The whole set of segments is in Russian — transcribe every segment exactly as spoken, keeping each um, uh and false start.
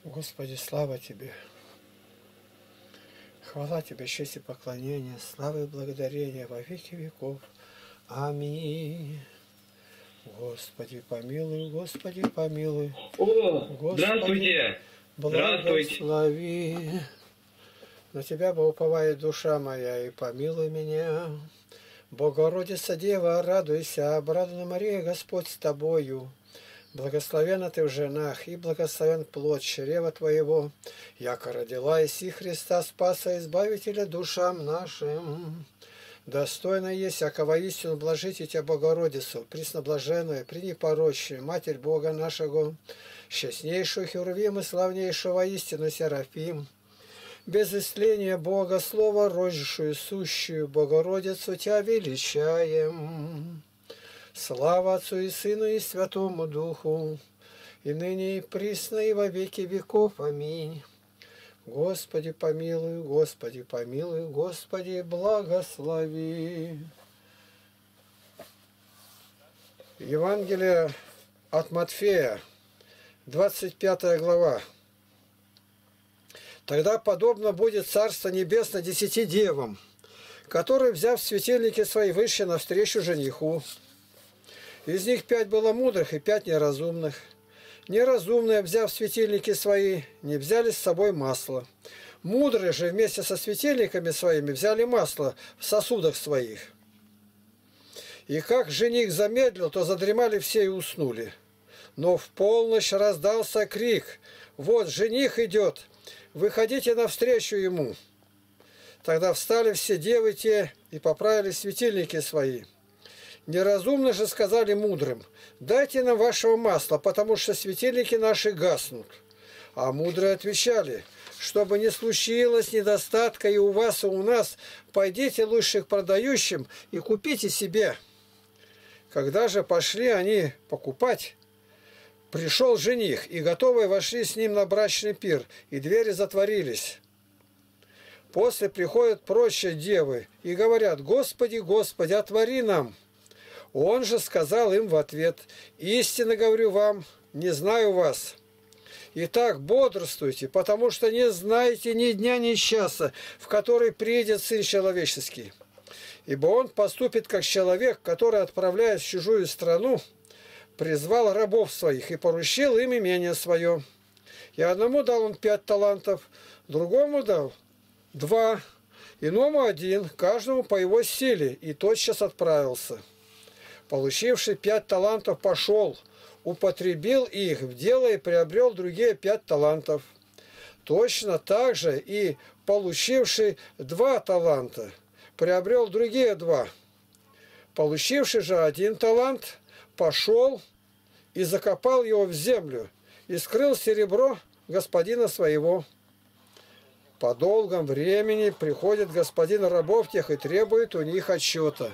Господи, слава Тебе! Хвала Тебе, честь и поклонение, слава и благодарение во веки веков. Аминь. Господи, помилуй, Господи, помилуй. О, Господи, здравствуйте! Здравствуйте! благослови. На Тебя уповает душа моя, и помилуй меня. Богородица Дева, радуйся, обрадуйся, Мария, Господь с Тобою. Благословенна Ты в женах, и благословен плод чрева Твоего, яко родила иси Христа Спаса, Избавителя душам нашим. Достойно есть, яко воистину блажите Тебя, Богородицу, пресноблаженную, пренепорочную, Матерь Бога нашего, счастнейшую Херувим и славнейшую воистину Серафим, без истления Бога, Слово рожившую, сущую Богородицу Тебя величаем. Слава Отцу и Сыну и Святому Духу, и ныне и присно и во веки веков. Аминь. Господи, помилуй, Господи, помилуй, Господи, благослови. Евангелие от Матфея, двадцать пятая глава. Тогда подобно будет Царство Небесное десяти девам, которые, взяв светильники свои, вышли навстречу жениху. Из них пять было мудрых и пять неразумных. Неразумные, взяв светильники свои, не взяли с собой масло. Мудрые же вместе со светильниками своими взяли масло в сосудах своих. И как жених замедлил, то задремали все и уснули. Но в полночь раздался крик: «Вот жених идет! Выходите навстречу ему!» Тогда встали все девы те и поправили светильники свои. Неразумно же сказали мудрым: «Дайте нам вашего масла, потому что светильники наши гаснут». А мудрые отвечали: «Чтобы не случилось недостатка и у вас, и у нас, пойдите лучше к продающим и купите себе». Когда же пошли они покупать, пришел жених, и готовые вошли с ним на брачный пир, и двери затворились. После приходят прочие девы и говорят: «Господи, Господи, отвори нам». Он же сказал им в ответ: «Истинно говорю вам, не знаю вас. Итак, бодрствуйте, потому что не знаете ни дня, ни часа, в который приедет Сын Человеческий. Ибо он поступит как человек, который, отправляясь в чужую страну, призвал рабов своих и поручил им имение свое. И одному дал он пять талантов, другому дал два, иному один, каждому по его силе, и тотчас отправился. Получивший пять талантов пошел, употребил их в дело и приобрел другие пять талантов. Точно так же и получивший два таланта приобрел другие два. Получивший же один талант пошел и закопал его в землю, и скрыл серебро господина своего. По долгом времени приходит господин рабов тех и требует у них отчета.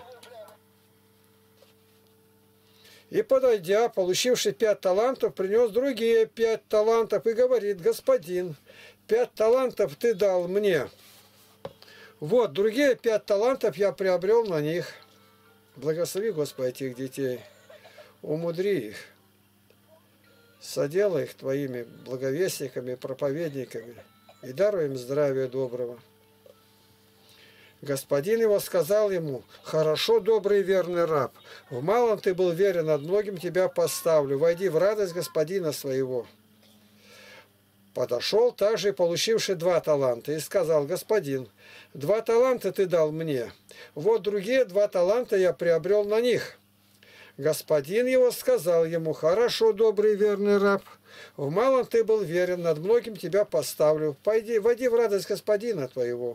И, подойдя, получивший пять талантов, принес другие пять талантов и говорит: «Господин, пять талантов ты дал мне. Вот, другие пять талантов я приобрел на них». Благослови, Господи, этих детей, умудри их, соделай их Твоими благовестниками, проповедниками и даруй им здравия доброго. Господин его сказал ему: «Хорошо, добрый и верный раб, в малом ты был верен, над многим тебя поставлю, войди в радость господина своего». Подошел также и получивший два таланта и сказал: «Господин, два таланта ты дал мне, вот другие два таланта я приобрел на них». Господин его сказал ему: «Хорошо, добрый и верный раб, в малом ты был верен, над многим тебя поставлю, пойди, войди в радость господина твоего».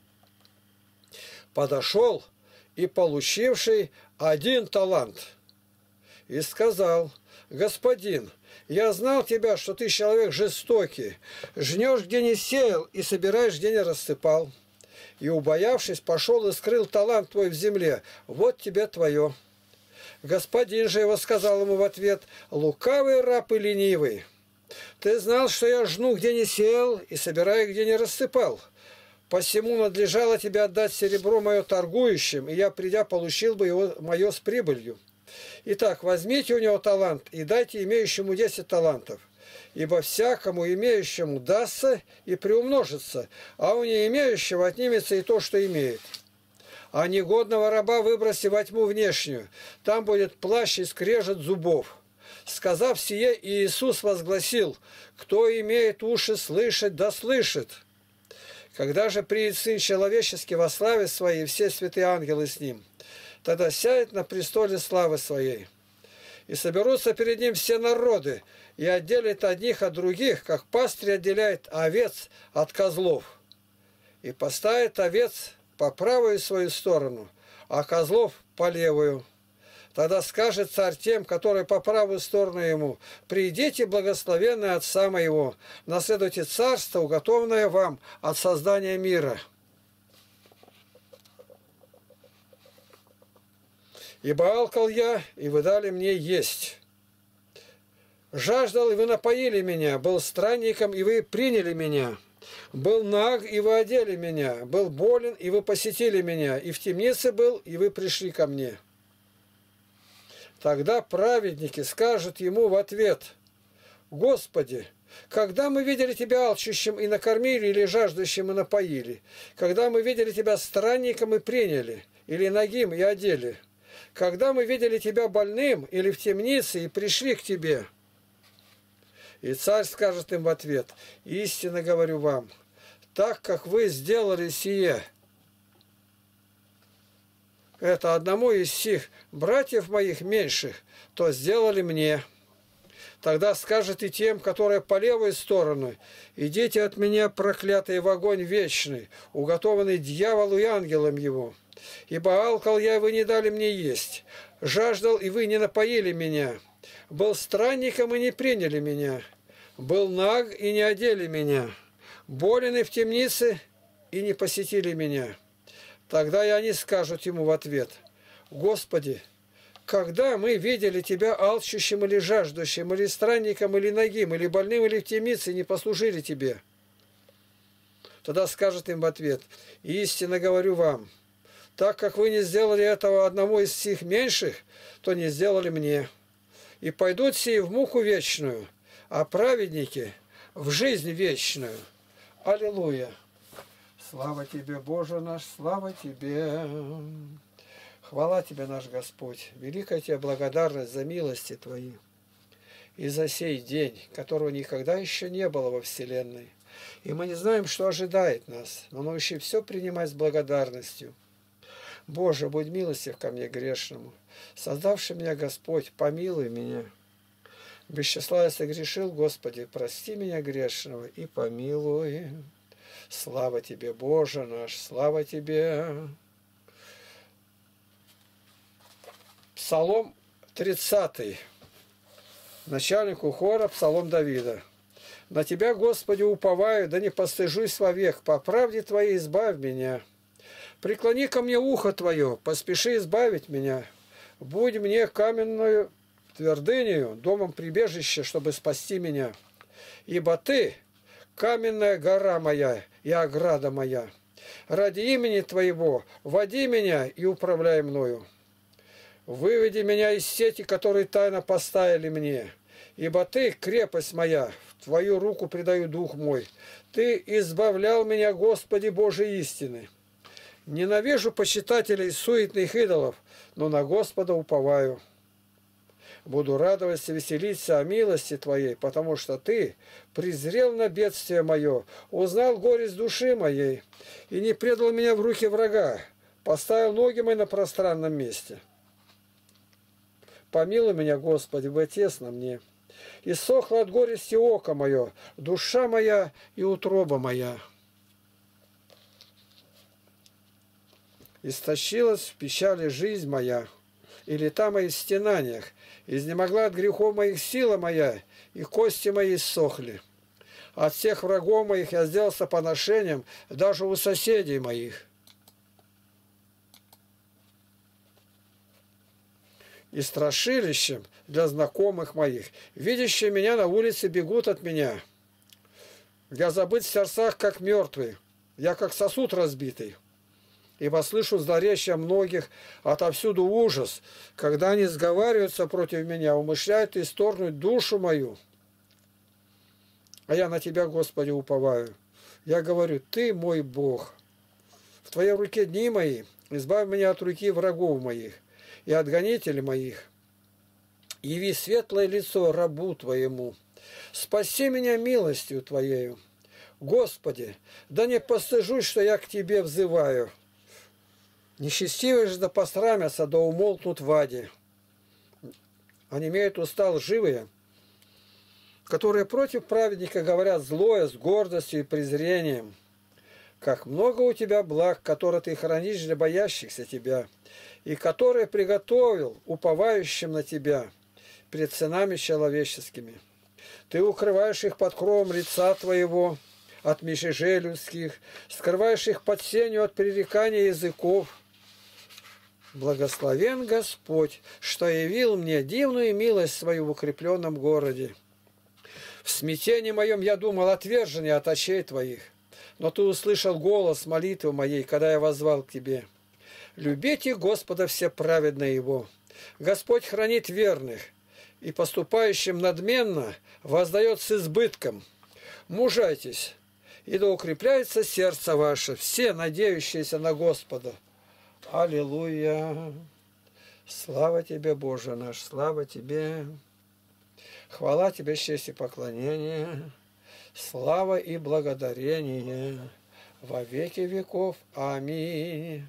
Подошел и получивший один талант и сказал: «Господин, я знал тебя, что ты человек жестокий, жнешь, где не сеял, и собираешь, где не рассыпал. И, убоявшись, пошел и скрыл талант твой в земле, вот тебе твое». Господин же его сказал ему в ответ: «Лукавый раб и ленивый, ты знал, что я жну, где не сеял, и собираю, где не рассыпал. Посему надлежало тебе отдать серебро мое торгующим, и я, придя, получил бы его мое с прибылью. Итак, возьмите у него талант и дайте имеющему десять талантов, Ибо всякому имеющему дастся и приумножится, а у не имеющего отнимется и то, что имеет. А негодного раба выброси во тьму внешнюю, там будет плач и скрежет зубов. Сказав сие, Иисус возгласил: кто имеет уши слышать, да слышит. Когда же приедет Сын Человеческий во славе Своей, все святые ангелы с Ним, тогда сядет на престоле славы Своей. И соберутся перед Ним все народы, и отделит одних от других, как пастырь отделяет овец от козлов. И поставит овец по правую свою сторону, а козлов по левую. Тогда скажет царь тем, которые по правую сторону ему: «Придите, благословенные Отца моего, наследуйте царство, уготованное вам от создания мира. Ибо алкал я, и вы дали мне есть. Жаждал, и вы напоили меня. Был странником, и вы приняли меня. Был наг, и вы одели меня. Был болен, и вы посетили меня. И в темнице был, и вы пришли ко мне». Тогда праведники скажут ему в ответ: «Господи, когда мы видели Тебя алчущим и накормили, или жаждущим и напоили? Когда мы видели Тебя странником и приняли, или нагим и одели? Когда мы видели Тебя больным или в темнице и пришли к Тебе?» И царь скажет им в ответ: «Истинно говорю вам, так как вы сделали сие, это одному из сих братьев моих меньших, то сделали мне». Тогда скажет и тем, которые по левой сторону: «Идите от меня, проклятые, в огонь вечный, уготованный дьяволу и ангелам его. Ибо алкал я, и вы не дали мне есть, жаждал, и вы не напоили меня, был странником, и не приняли меня, был наг, и не одели меня, болен и в темнице, и не посетили меня». Тогда и они скажут ему в ответ: «Господи, когда мы видели Тебя алчущим или жаждущим, или странником, или нагим, или больным, или в темнице, не послужили Тебе?» Тогда скажет им в ответ: «Истинно говорю вам, так как вы не сделали этого одному из сих меньших, то не сделали мне. И пойдут сии в муку вечную, а праведники в жизнь вечную». Аллилуйя! Слава Тебе, Боже наш, слава Тебе! Хвала Тебе, наш Господь! Великая Тебе благодарность за милости Твои и за сей день, которого никогда еще не было во Вселенной. И мы не знаем, что ожидает нас, но научи все принимать с благодарностью. Боже, будь милостив ко мне грешному. Создавший меня Господь, помилуй меня. Без числа я согрешил, Господи, прости меня грешного и помилуй. Слава Тебе, Боже наш, слава Тебе. Псалом тридцатый. Начальнику хора, псалом Давида. «На Тебя, Господи, уповаю, да не постыжусь вовек, по правде Твоей избавь меня. Преклони ко мне ухо Твое, поспеши избавить меня. Будь мне каменную твердынею, домом прибежища, чтобы спасти меня. Ибо Ты — каменная гора моя и ограда моя. Ради имени Твоего води меня и управляй мною. Выведи меня из сети, которые тайно поставили мне. Ибо Ты — крепость моя, в Твою руку предаю дух мой. Ты избавлял меня, Господи, Божией истины. Ненавижу почитателей суетных идолов, но на Господа уповаю. Буду радоваться, веселиться о милости Твоей, потому что Ты презрел на бедствие мое, узнал горесть души моей и не предал меня в руки врага, поставил ноги мои на пространном месте. Помилуй меня, Господи, бо тесно мне. Иссохло от горести око мое, душа моя и утроба моя. Истощилась в печали жизнь моя, и лета мои в стенаниях. Изнемогла от грехов моих сила моя, и кости мои иссохли. От всех врагов моих я сделался поношением, даже у соседей моих. И страшилищем для знакомых моих. Видящие меня на улице бегут от меня. Я забыт в сердцах, как мертвый, я как сосуд разбитый. Ибо слышу злоречия многих, отовсюду ужас, когда они сговариваются против меня, умышляют исторгнуть душу мою. а я на Тебя, Господи, уповаю. Я говорю, Ты мой Бог. В Твоей руке дни мои, избавь меня от руки врагов моих и от гонителей моих. Яви светлое лицо рабу Твоему. Спаси меня милостью Твоею. Господи, да не постыжусь, что я к Тебе взываю. Нечестивые же да посрамятся, да умолкнут в аде. Они имеют уста лживые, которые против праведника говорят злое, с гордостью и презрением. Как много у Тебя благ, которые Ты хранишь для боящихся Тебя, и которые приготовил уповающим на Тебя пред сынами человеческими. Ты укрываешь их под кровом лица Твоего от мятежей людских, скрываешь их под сенью от пререкания языков. Благословен Господь, что явил мне дивную милость свою в укрепленном городе. В смятении моем я думал, отверженный от очей Твоих, но Ты услышал голос молитвы моей, когда я воззвал к Тебе. Любите Господа все праведные Его. Господь хранит верных, и поступающим надменно воздает с избытком. Мужайтесь, и да укрепляется сердце ваше, все надеющиеся на Господа. Аллилуйя! Слава Тебе, Боже наш, слава Тебе! Хвала Тебе, честь и поклонение, слава и благодарение во веки веков. Аминь.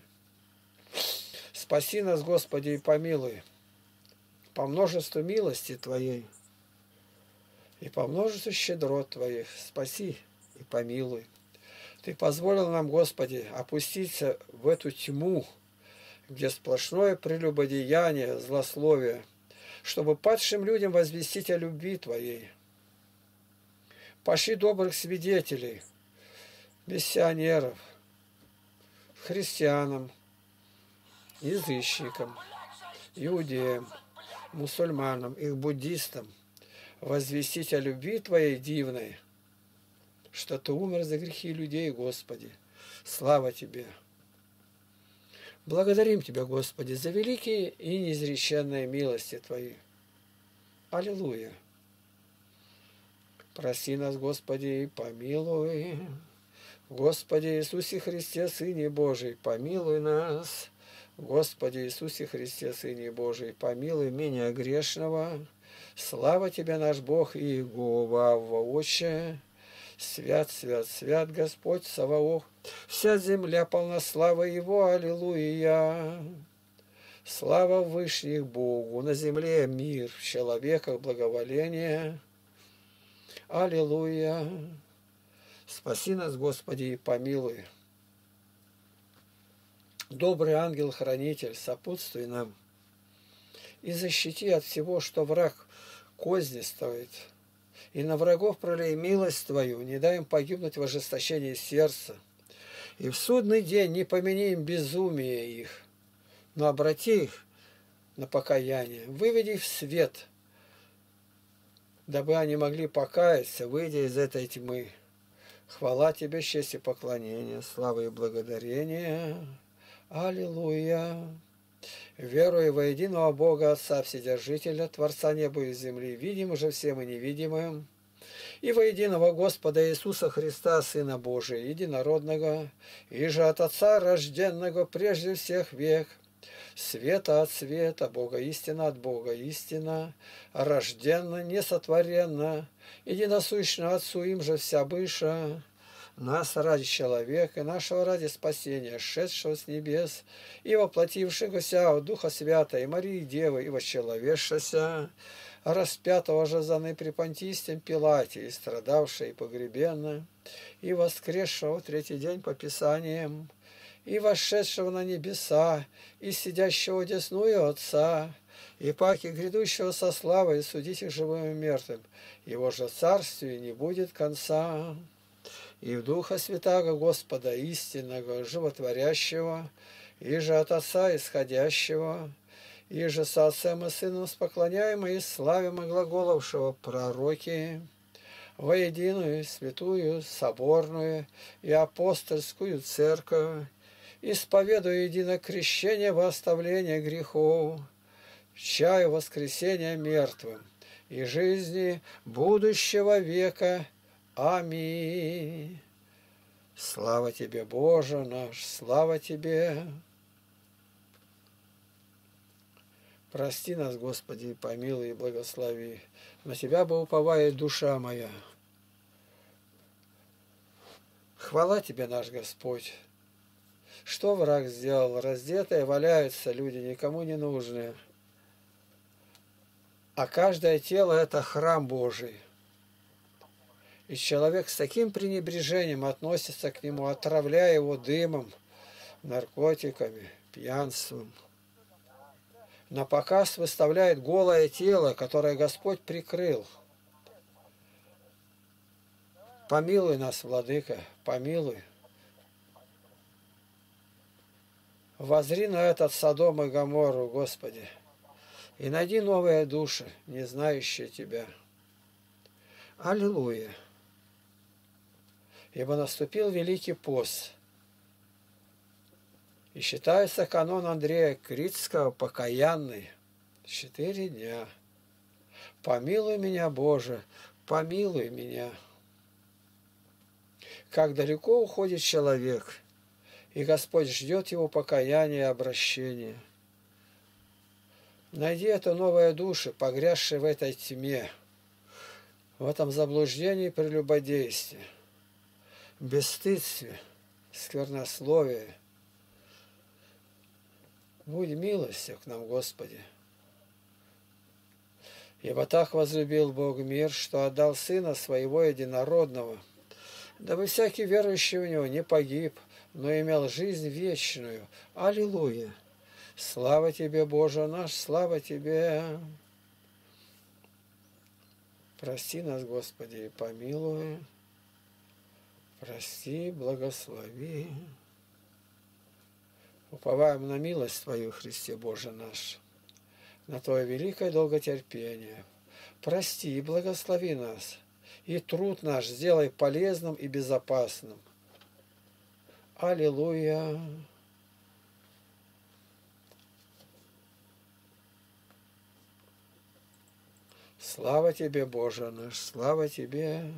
Спаси нас, Господи, и помилуй по множеству милости Твоей и по множеству щедрот Твоих. Спаси и помилуй. Ты позволил нам, Господи, опуститься в эту тьму, где сплошное прелюбодеяние, злословие, чтобы падшим людям возвестить о любви Твоей. Пошли добрых свидетелей, миссионеров, христианам, язычникам, иудеям, мусульманам, их буддистам, возвестить о любви Твоей дивной, что Ты умер за грехи людей, Господи. Слава Тебе! Благодарим Тебя, Господи, за великие и неизреченные милости Твои. Аллилуйя! Прости нас, Господи, и помилуй. Господи Иисусе Христе, Сыне Божий, помилуй нас. Господи Иисусе Христе, Сыне Божий, помилуй меня грешного. Слава Тебе, наш Бог, Иегова, Отче. Свят, свят, свят Господь Саваоф. Вся земля полна славы Его. Аллилуйя. Слава Вышних Богу. На земле мир, в человеках благоволение. Аллилуйя. Спаси нас, Господи, и помилуй. Добрый ангел-хранитель, сопутствуй нам и защити от всего, что враг козни ставит. И на врагов пролей милость Твою, не дай им погибнуть в ожесточении сердца. И в судный день не помяни им безумие их, но обрати их на покаяние, выведи их в свет, дабы они могли покаяться, выйдя из этой тьмы. Хвала Тебе, честь и поклонение, слава и благодарение. Аллилуйя! Веруя во единого Бога, Отца Вседержителя, Творца неба и земли, видим уже всем и невидимым, и во единого Господа Иисуса Христа, Сына Божия, единородного, и же от Отца рожденного прежде всех век, света от света, Бога истина от Бога истина, рожденно, несотворенно, единосущно Отцу им же вся быша, нас ради человека, нашего ради спасения, шедшего с небес, и воплотившегося от Духа Святого, и Марии Девы, и восчеловешшися, распятого же заны при Понтистем Пилате, и страдавшего и погребенного, и воскресшего в третий день по Писаниям, и вошедшего на небеса, и сидящего десную Отца, и паки грядущего со славой судить их живым и мертвым, его же царствию не будет конца. И в Духа Святаго Господа истинного, животворящего, и же от Отца исходящего, и же со Отцем и Сыном споклоняемо и славимо глаголовшего пророки, во единую, святую, соборную и апостольскую церковь, исповедуя едино крещение во оставление грехов, чаю воскресения мертвым и жизни будущего века. Аминь. Слава Тебе, Боже наш, слава Тебе. Прости нас, Господи, помилуй и благослови. На Тебя бы уповает душа моя. Хвала Тебе, наш Господь. Что враг сделал? Раздетые валяются люди, никому не нужные. А каждое тело – это храм Божий. И человек с таким пренебрежением относится к нему, отравляя его дымом, наркотиками, пьянством. На показ выставляет голое тело, которое Господь прикрыл. Помилуй нас, Владыка, помилуй. Возри на этот Содом и Гоморру, Господи, и найди новые души, не знающие Тебя. Аллилуйя! Ибо наступил Великий пост, и считается канон Андрея Критского покаянный. Четыре дня. Помилуй меня, Боже, помилуй меня. Как далеко уходит человек, и Господь ждет его покаяния и обращения. Найди эту новые души, погрязшие в этой тьме, в этом заблуждении и прелюбодействе, бесстыдстве, сквернословии. Будь милостив к нам, Господи. Ибо так возлюбил Бог мир, что отдал Сына Своего Единородного, дабы всякий верующий в Него не погиб, но имел жизнь вечную. Аллилуйя! Слава Тебе, Боже наш, слава Тебе! Прости нас, Господи, и помилуй. Прости, благослови. Уповаем на милость Твою, Христе Боже наш, на Твое великое долготерпение. Прости и благослови нас, и труд наш сделай полезным и безопасным. Аллилуйя! Слава Тебе, Боже наш, слава Тебе!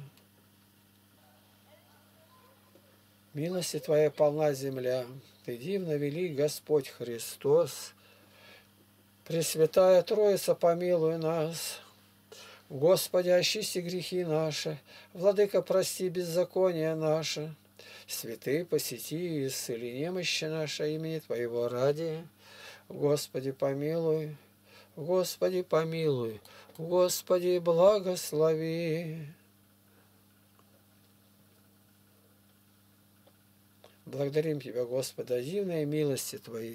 Милости Твоя полна земля, Ты дивно велик, Господь Христос. Пресвятая Троица, помилуй нас. Господи, очисти грехи наши, Владыка, прости беззаконие наше. Святые, посети и исцели немощи наши имени Твоего ради. Господи, помилуй, Господи, помилуй, Господи, благослови. Благодарим Тебя, Господи, о дивной милости Твои.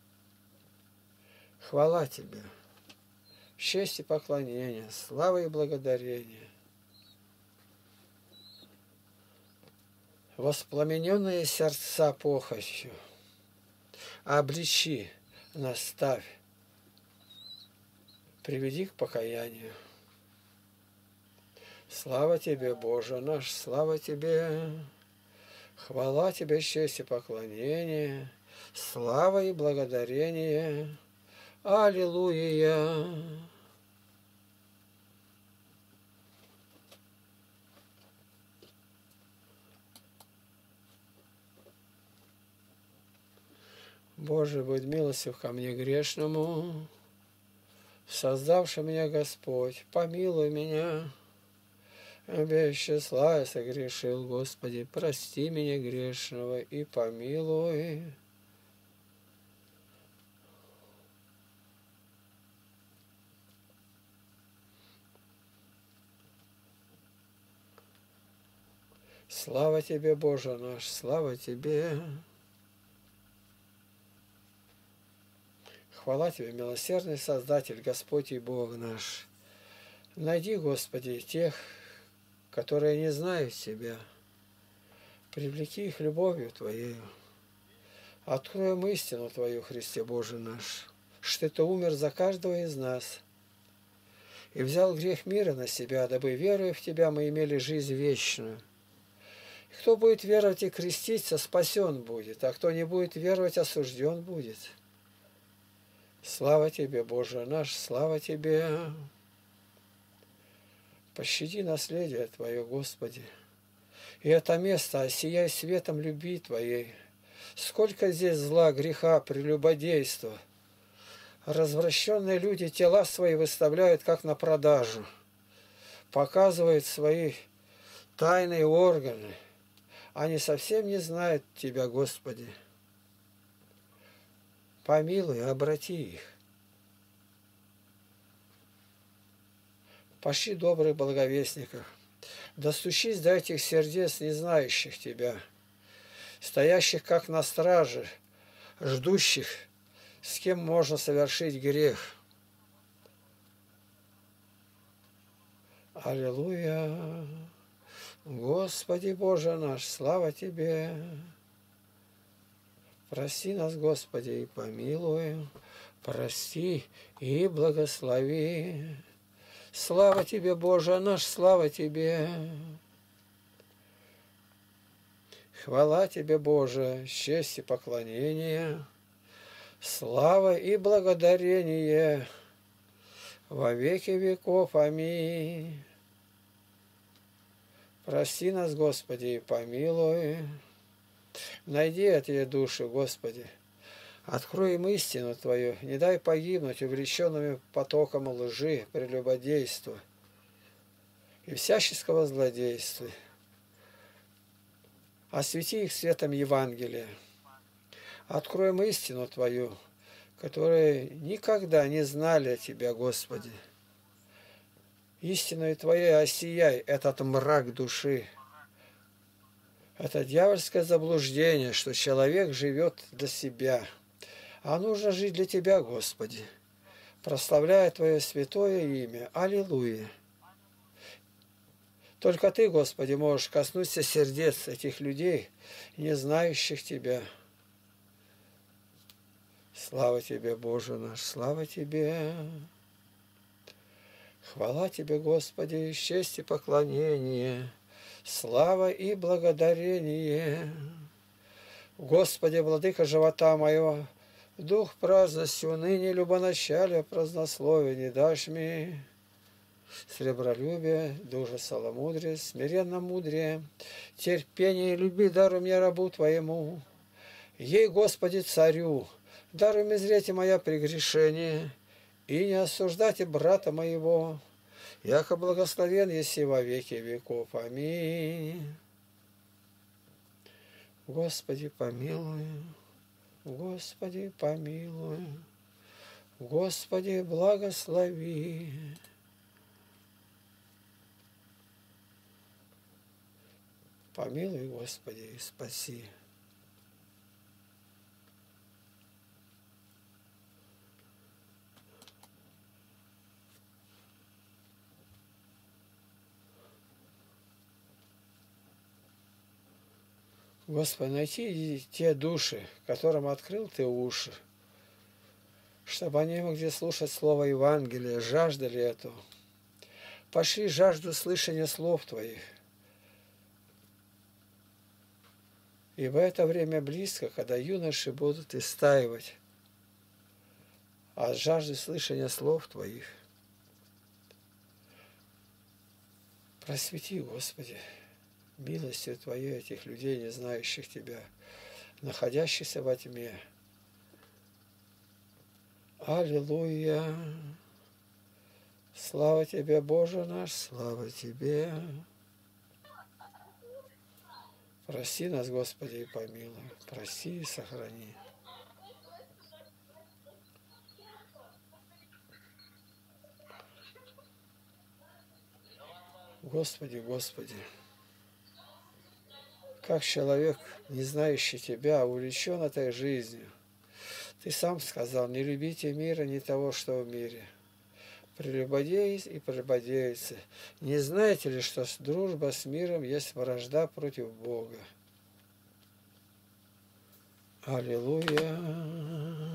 Хвала Тебе, честь и поклонение, слава и благодарение. Воспламененные сердца похотью, обличи, наставь, приведи к покаянию. Слава Тебе, Боже наш, слава Тебе! Хвала Тебе, честь и поклонение, слава и благодарение. Аллилуйя! Боже, будь милостив ко мне грешному, создавший меня Господь, помилуй меня. Без числа я согрешил, Господи, прости меня грешного и помилуй. Слава Тебе, Боже наш, слава Тебе. Хвала Тебе, милосердный Создатель, Господь и Бог наш. Найди, Господи, тех, которые не знают Тебя. Привлеки их любовью Твоею. Откроем истину Твою, Христе Боже наш, что Ты умер за каждого из нас и взял грех мира на себя, дабы, веруя в Тебя, мы имели жизнь вечную. И кто будет веровать и креститься, спасен будет, а кто не будет веровать, осужден будет. Слава Тебе, Боже наш, слава Тебе! Пощади наследие Твое, Господи. И это место осияй светом любви Твоей. Сколько здесь зла, греха, прелюбодейства. Развращенные люди тела свои выставляют как на продажу. Показывают свои тайные органы. Они совсем не знают Тебя, Господи. Помилуй, обрати их. Пошли добрых благовестников. Достучись до этих сердец, не знающих Тебя, стоящих как на страже, ждущих, с кем можно совершить грех. Аллилуйя! Господи Боже наш, слава Тебе! Прости нас, Господи, и помилуй, прости и благослови. Слава Тебе, Боже наш, слава Тебе! Хвала Тебе, Боже, честь и поклонение, слава и благодарение во веки веков. Аминь. Прости нас, Господи, и помилуй. Найди эти души, Господи. Открой им истину Твою, не дай погибнуть увлеченными потоком лжи, прелюбодейства и всяческого злодейства. Освети их светом Евангелия. Открой им истину Твою, которые никогда не знали Тебя, Господи. Истиной Твоей осияй этот мрак души. Это дьявольское заблуждение, что человек живет для себя. А нужно жить для Тебя, Господи, прославляя Твое святое имя. Аллилуйя! Только Ты, Господи, можешь коснуться сердец этих людей, не знающих Тебя. Слава Тебе, Боже наш, слава Тебе! Хвала Тебе, Господи, честь и поклонение, слава и благодарение. Господи, владыка живота моего, дух праздности, уныния, любоначалия, празднословия не дашь мне. Сребролюбие, душа целомудрие, смиренно мудрее, терпение и любви даруй мне рабу Твоему. Ей, Господи, царю, даруй мне зреть моя прегрешение, и не осуждайте брата моего, яко благословен еси во веки веков. Аминь. Господи, помилуй, Господи, помилуй, Господи, благослови. Помилуй, Господи, и спаси. Господи, найти те души, которым открыл Ты уши, чтобы они могли слушать слово Евангелия, жаждали этого. Пошли жажду слышания слов Твоих. Ибо это время близко, когда юноши будут истаивать от жажды слышания слов Твоих. Просвети, Господи, милостью Твоей этих людей, не знающих Тебя, находящихся во тьме. Аллилуйя! Слава Тебе, Боже наш, слава Тебе! Прости нас, Господи, и помилуй. Прости и сохрани. Господи, Господи, как человек, не знающий Тебя, увлечен этой жизнью. Ты сам сказал, не любите мира, не того, что в мире. Прелюбодеец и прелюбодейцы. Не знаете ли, что дружба с миром есть вражда против Бога? Аллилуйя!